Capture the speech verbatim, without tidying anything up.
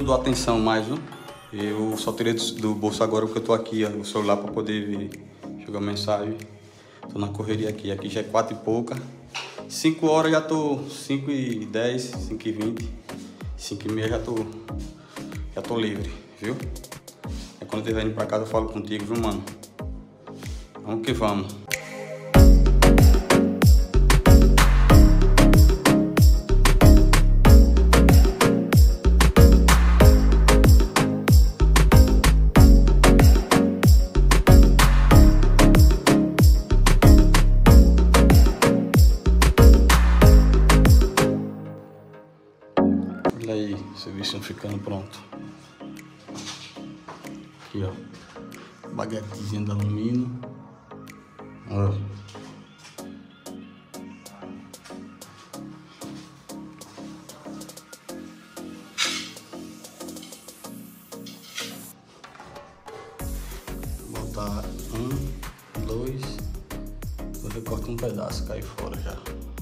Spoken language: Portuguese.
não dou atenção mais, viu? Eu só tirei do, do bolso agora porque eu tô aqui, ó, o celular para poder ver, jogar mensagem. Tô na correria aqui, aqui já é quatro e pouca. cinco horas já tô, cinco e dez, cinco e vinte, cinco e meia já tô, já tô livre, viu? É quando eu estiver indo pra casa eu falo contigo, viu, mano? Vamos que vamos. Olha aí, o serviço ficando pronto. Aqui, ó. Baguetezinha de alumínio. Ó. Vou botar um, dois. Vou recortar um pedaço, cai fora já.